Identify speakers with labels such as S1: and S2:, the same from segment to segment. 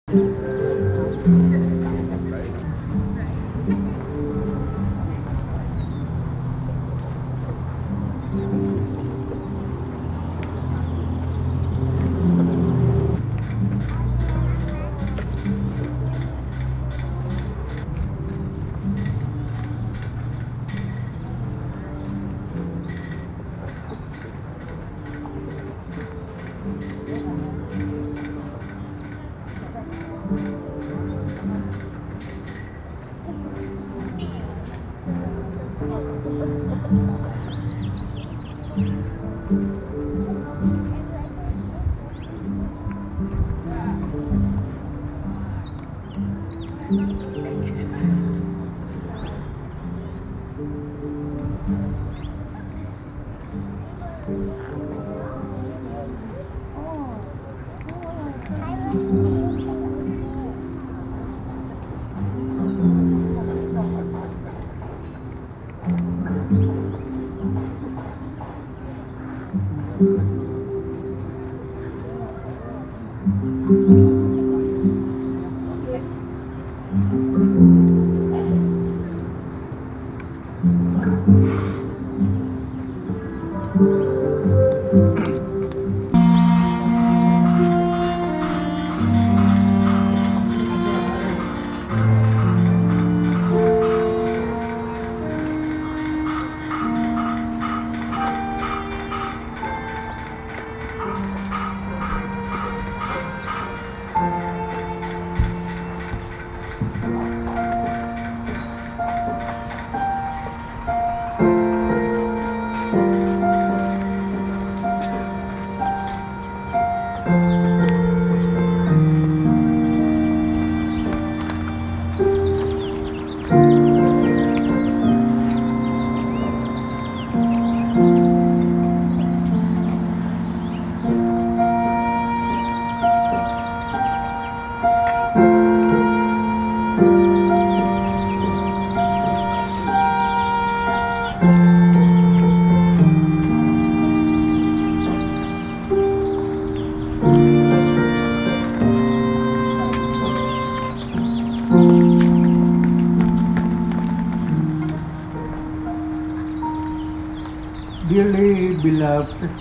S1: Dearly beloved,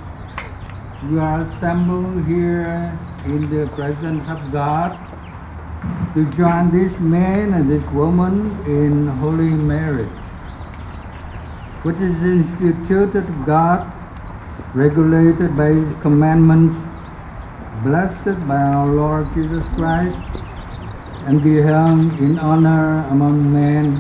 S1: we are assembled here in the presence of God to join this man and this woman in holy marriage, which is instituted of God, regulated by His commandments, blessed by our Lord Jesus Christ, and be held in honor among men.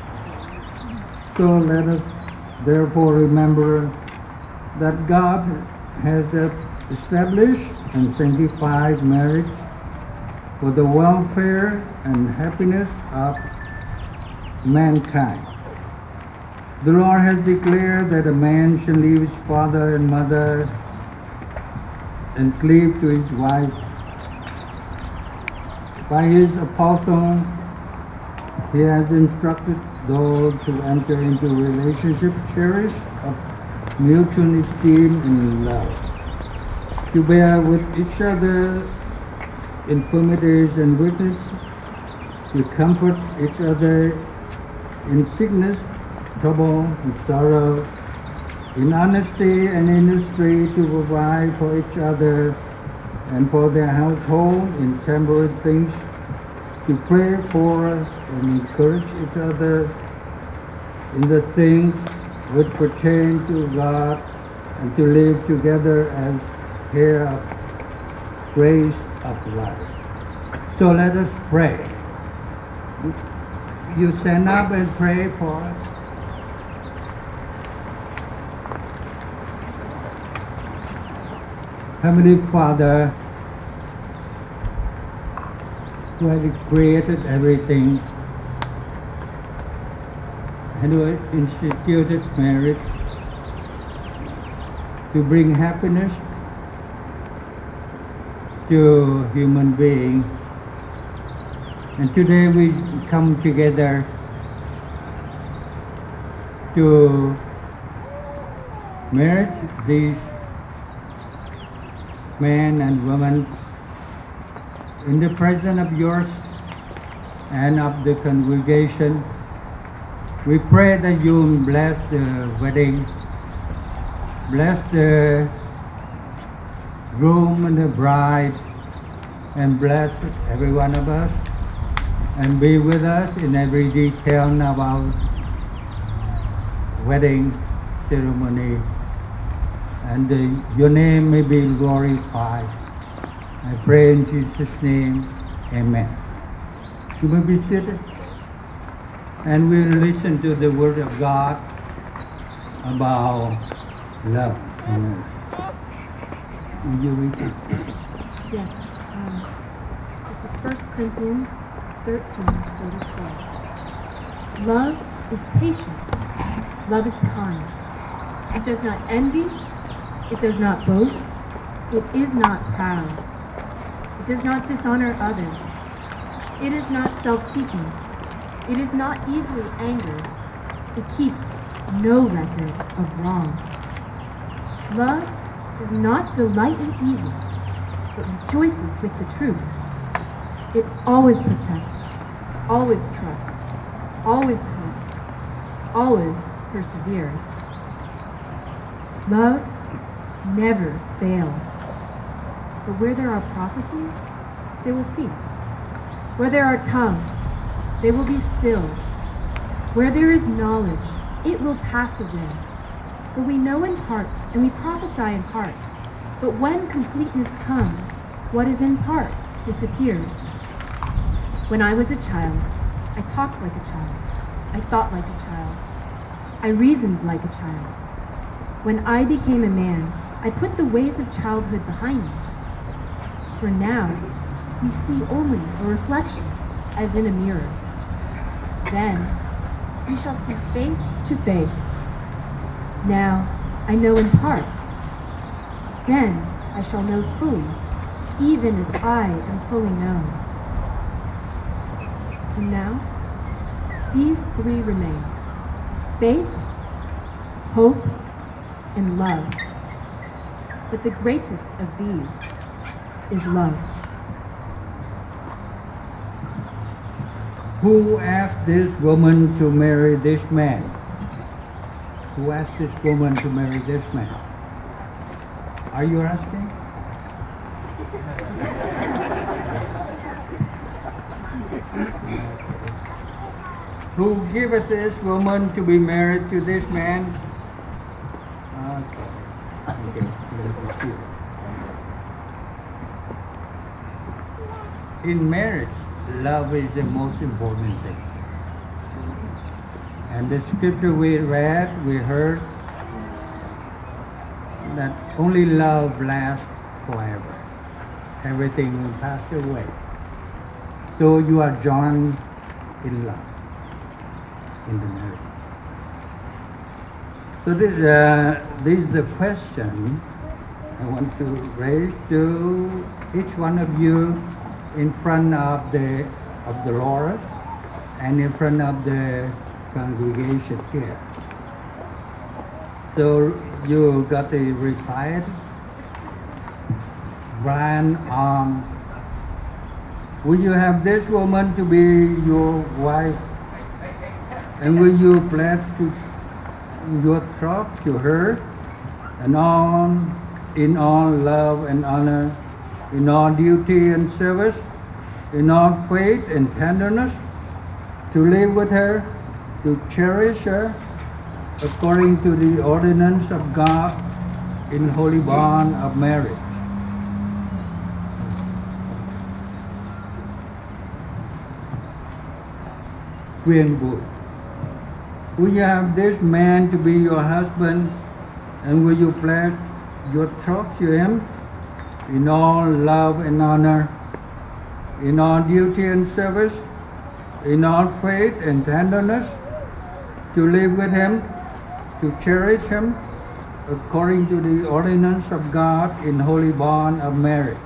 S1: So let us therefore remember that God has established and sanctified marriage for the welfare and happiness of mankind. The Lord has declared that a man shall leave his father and mother and cleave to his wife. By his apostle, he has instructed those who enter into relationship cherish of mutual esteem and love, to bear with each other infirmities and weakness, to comfort each other in sickness, trouble, and sorrow, in honesty and industry, to provide for each other and for their household, in temperate things, to pray for and encourage each other in the things which pertain to God, and to live together as heirs of grace of life. So let us pray. You stand up and pray for us. Heavenly Father, who has created everything and who has instituted marriage to bring happiness to human beings. And today we come together to marry these men and women in the presence of yours and of the congregation, we pray that you bless the wedding, bless the groom and the bride, and bless every one of us, and be with us in every detail of our wedding ceremony, and your name may be glorified. I pray in Jesus' name, amen. You may be seated, and we'll listen to the word of God about love. Will you read it?
S2: Yes. This is 1 Corinthians 13:34. Love is patient. Love is kind. It does not envy. It does not boast. It is not proud. It does not dishonor others. It is not self-seeking. It is not easily angered. It keeps no record of wrong. Love does not delight in evil, but rejoices with the truth. It always protects, always trusts, always hopes, always perseveres. Love never fails. But where there are prophecies, they will cease. Where there are tongues, they will be stilled. Where there is knowledge, it will pass away. For we know in part, and we prophesy in part. But when completeness comes, what is in part disappears. When I was a child, I talked like a child. I thought like a child. I reasoned like a child. When I became a man, I put the ways of childhood behind me. For now, we see only a reflection, as in a mirror. Then, we shall see face to face. Now, I know in part. Then, I shall know fully, even as I am fully known. And now, these three remain: faith, hope, and love. But the greatest of these is love.
S1: Who asked this woman to marry this man? Who asked this woman to marry this man? Are you asking? Who giveth this woman to be married to this man? Okay. In marriage, love is the most important thing. And the scripture we read, we heard that only love lasts forever. Everything will pass away. So you are joined in love, in the marriage. So this is the question I want to raise to each one of you in front of the Lord and in front of the congregation here. So you got to reply. Brian, will you have this woman to be your wife? And will you pledge to your trust to her and in all love and honor, in all duty and service, in all faith and tenderness, to live with her, to cherish her, according to the ordinance of God in holy bond of marriage? Quyền Bùi, will you have this man to be your husband, and will you pledge your trust to him in all love and honor, in all duty and service, in all faith and tenderness, to live with him, to cherish him, according to the ordinance of God in holy bond of marriage?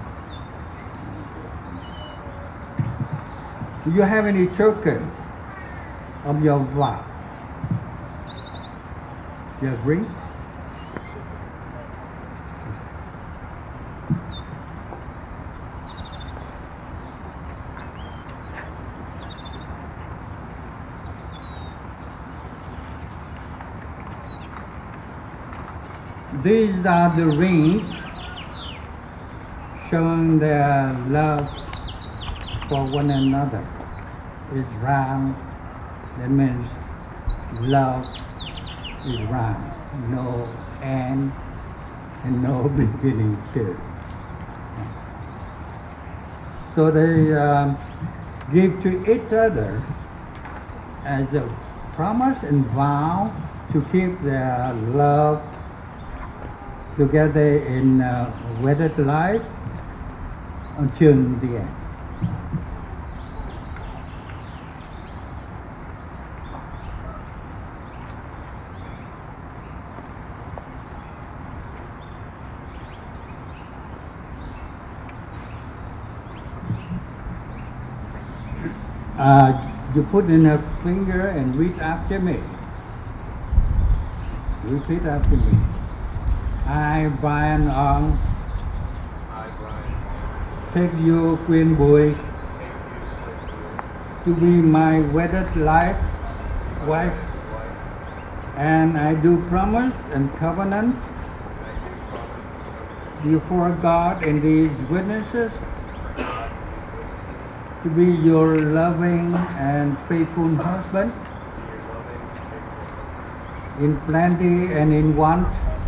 S1: Do you have any token of your vow? You agree? These are the rings showing their love for one another. Is round, that means love is round, no end and no beginning too. So they give to each other as a promise and vow to keep their love together in wedded life until the end. You put in a finger and read after me. Repeat after me. I, Brian Ong, take you, Quyên Bùi, to be my wedded wife, and I do promise and covenant before God and these witnesses to be your loving and faithful husband in plenty and in want,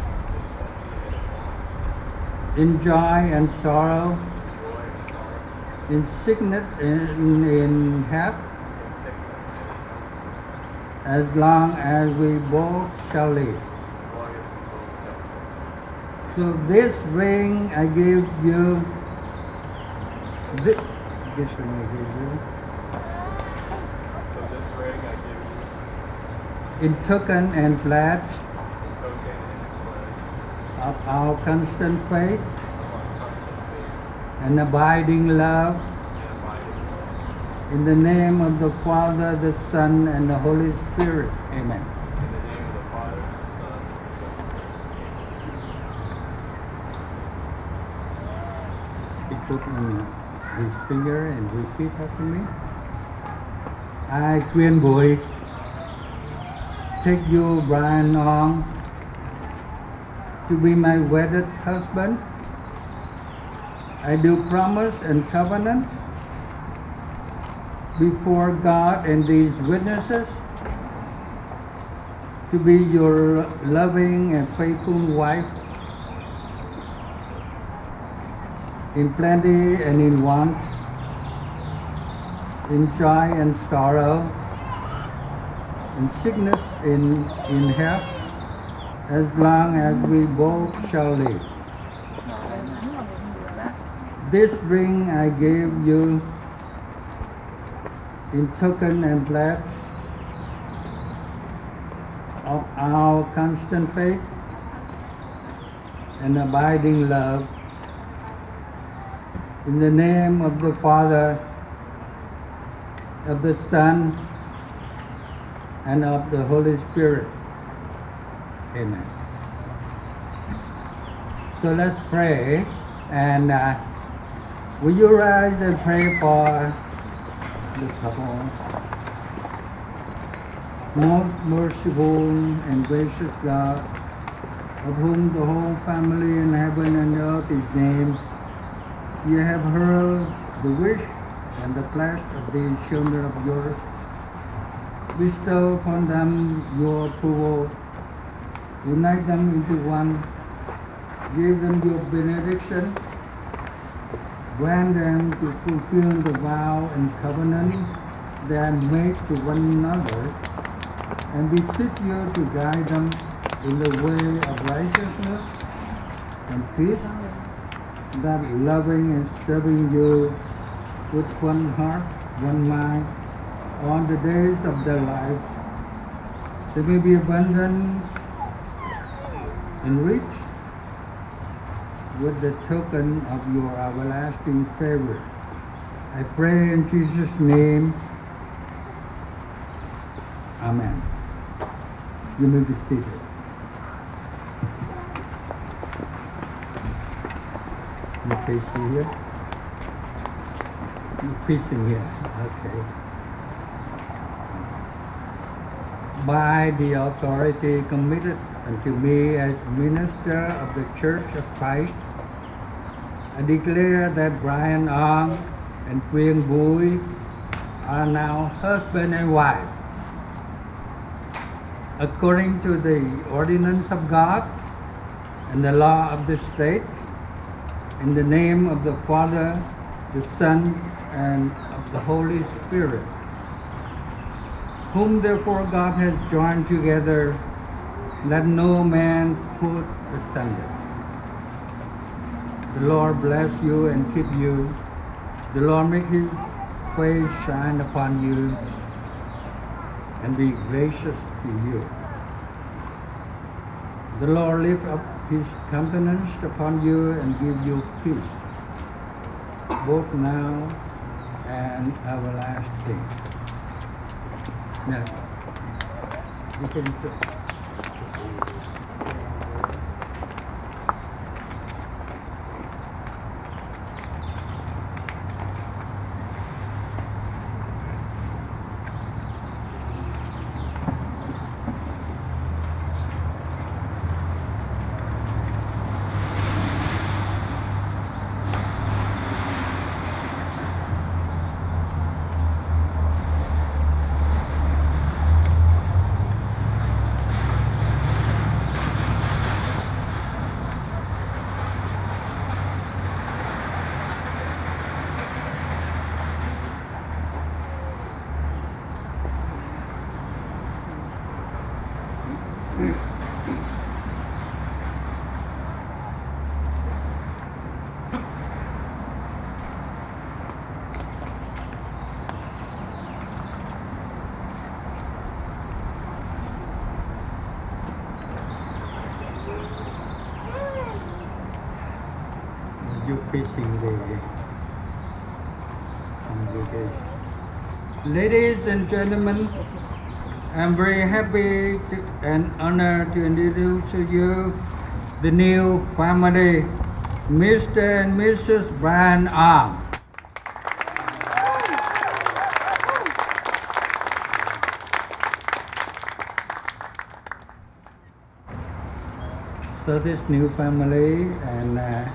S1: in joy and sorrow, in sickness and in health, as long as we both shall live. So this ring I give you, this ring I give you, in token and pledge of our constant faith and abiding love, in the name of the Father, the Son, and the Holy Spirit. Amen. You put on his finger and repeat after me. I, Quyên Bùi, take you, Brian Ong, to be my wedded husband. I do promise and covenant before God and these witnesses to be your loving and faithful wife in plenty and in want, in joy and sorrow, in sickness and in health, as long as we both shall live. This ring I gave you in token and pledge of our constant faith and abiding love, in the name of the Father, of the Son, and of the Holy Spirit. Amen. So let's pray, and will you rise and pray for the couple? Most merciful and gracious God, of whom the whole family in heaven and earth is named, you have heard the wish and the pledge of these children of yours. Bestow upon them your approval, unite them into one, give them your benediction, grant them to fulfill the vow and covenant they have made to one another, and beseech you to guide them in the way of righteousness and peace, that loving and serving you with one heart, one mind, all the days of their life, they may be abundant and rich with the token of your everlasting favor. I pray in Jesus' name. Amen. You may be seated. You facing here? You facing here. Okay. By the authority committed and to me as minister of the Church of Christ, I declare that Brian Ong and Quyên Bui are now husband and wife, according to the ordinance of God and the law of the state, in the name of the Father, the Son, and of the Holy Spirit, whom therefore God has joined together, let no man put asunder. The Lord bless you and keep you. The Lord make his face shine upon you and be gracious to you. The Lord lift up his countenance upon you and give you peace, both now and everlasting. Now, you can fishing the congregation. Ladies and gentlemen, I'm very happy and honored to introduce to you the new family, Mr. and Mrs. Brian Ong. So this new family, and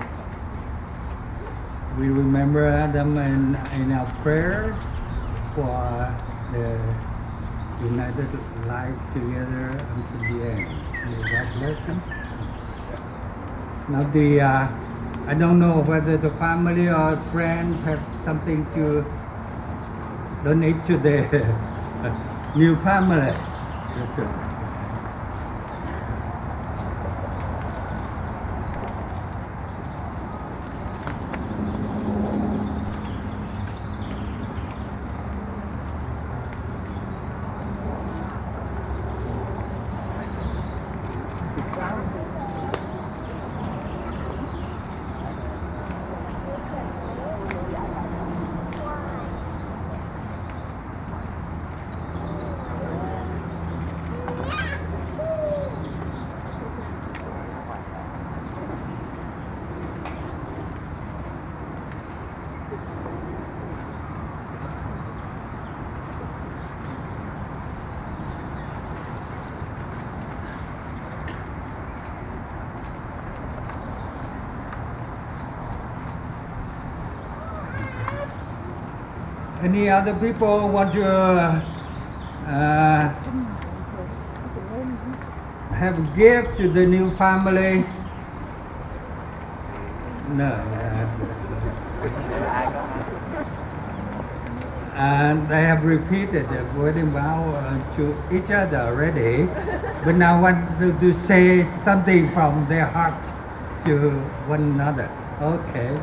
S1: we remember them in our prayer for the united life together until the end. May God bless them. Now I don't know whether the family or friends have something to donate to the new family. Any other people want to have a gift to the new family? No. And they have repeated the wedding vow to each other already, but now want to say something from their heart to one another. Okay.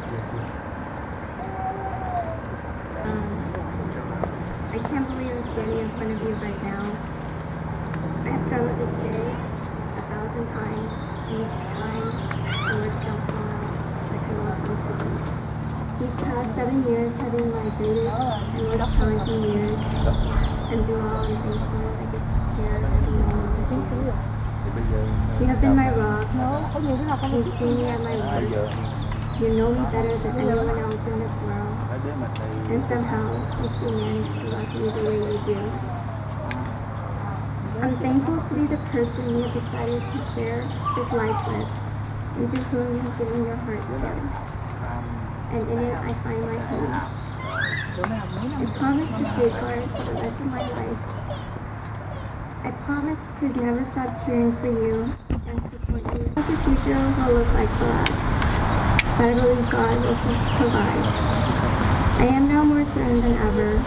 S3: I can't believe I'm standing in front of you right now. I have done this day 1,000 times. Each time, the words don't come out like I want them to be. These past 7 years have been my greatest and most challenging years. And through all, I'm thankful I get to share every moment with you. You have been my rock. You've seen me at my worst. You know me better than anyone else in this world. And somehow, you still manage to love me the way you do. I'm thankful to be the person you have decided to share this life with, and to whom you have given your heart to. And in it I find my home. I promise to safeguard for the rest of my life. I promise to never stop cheering for you and support you. What the future will look like for us, but I believe God will provide. I am now more certain than ever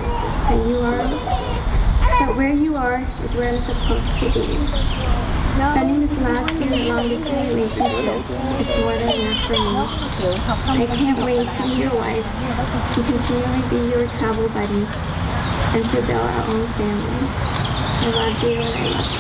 S3: that where you are is where I'm supposed to be. Spending this last year in long-distance relationship is more than enough for me. I can't wait to be your wife, to continually be your travel buddy, and to build our own family. I love you and I love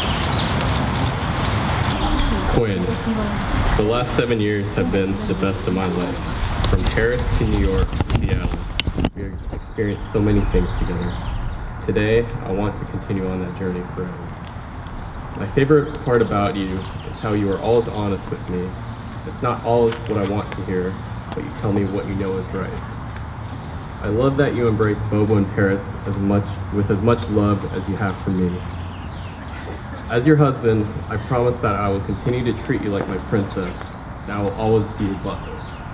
S3: you.
S4: Quinn, the last 7 years have been the best of my life. From Paris to New York to Seattle, we have experienced so many things together. Today, I want to continue on that journey forever. My favorite part about you is how you are always honest with me. It's not always what I want to hear, but you tell me what you know is right. I love that you embrace Bobo and Paris with as much love as you have for me. As your husband, I promise that I will continue to treat you like my princess, and I will always be your butler.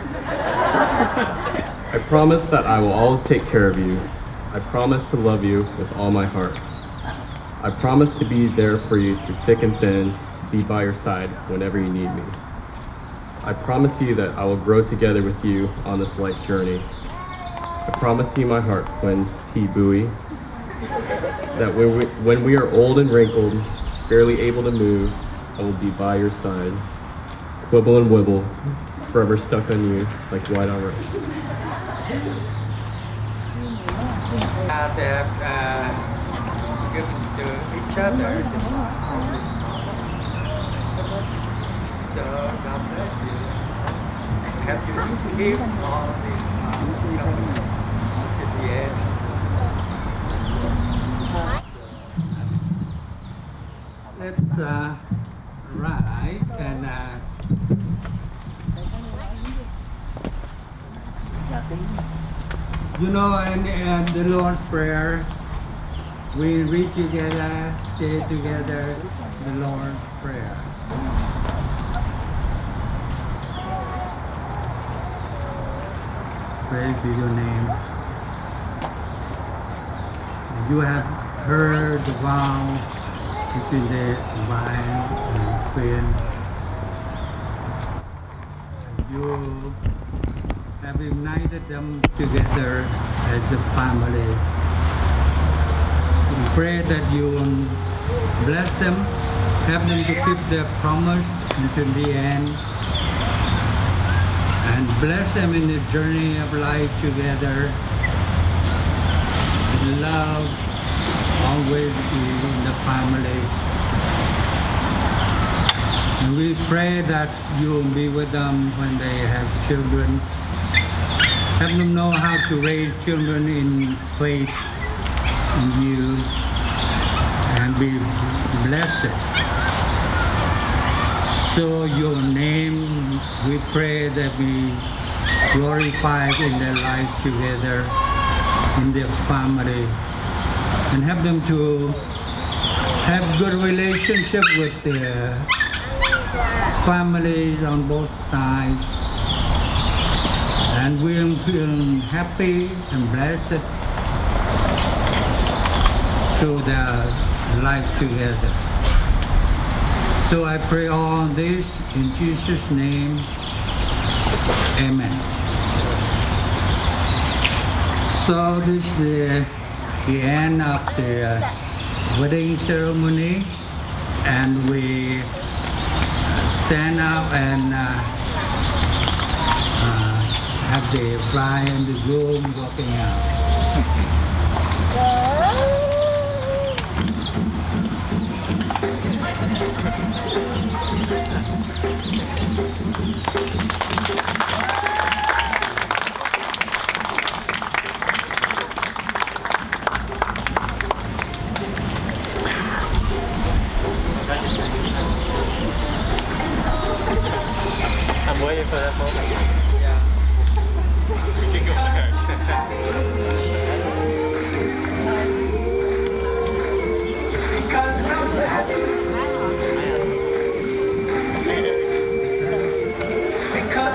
S4: I promise that I will always take care of you. I promise to love you with all my heart. I promise to be there for you through thick and thin, to be by your side whenever you need me. I promise you that I will grow together with you on this life journey. I promise you my heart, Quinn T. Bowie, that when we are old and wrinkled, barely able to move, I will be by your side. Quibble and wibble, forever stuck on you like white on rice.
S5: They have given to each other. So God bless you. Have to keep all these to the end. Let's write and you know, in the Lord's Prayer, we read together, say together the Lord's Prayer. Praise be your name. You have heard the vow between the vine and Quinn. You have united them together as a family. We pray that you will bless them, help them to keep their promise until the end, and bless them in the journey of life together. Love always be in the family. And we pray that you will be with them when they have children. Help them know how to raise children in faith in you and be blessed. So your name, we pray that be glorified in their life together, in their family, and help them to have good relationship with their families on both sides. And we feel happy and blessed through their life together. So I pray all this in Jesus' name. Amen. So this is the end of the wedding ceremony, and we stand up and have the bride and the groom walking out.
S6: I'm waiting for that moment. We can go back. Because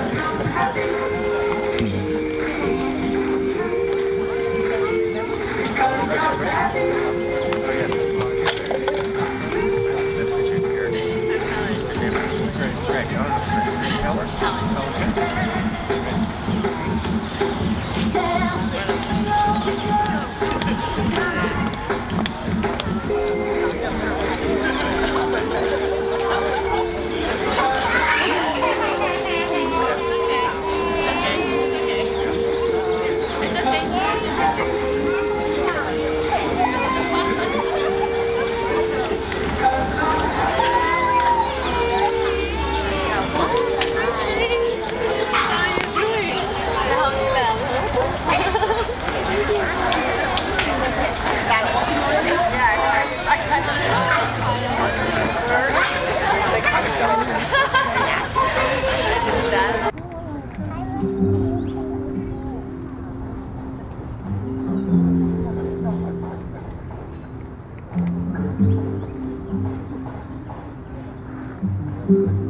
S1: Thank you.